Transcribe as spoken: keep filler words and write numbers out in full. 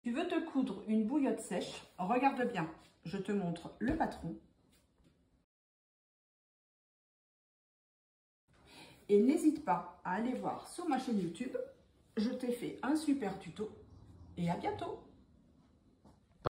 Tu veux te coudre une bouillotte sèche? Regarde bien, je te montre le patron. Et n'hésite pas à aller voir sur ma chaîne YouTube, je t'ai fait un super tuto et à bientôt!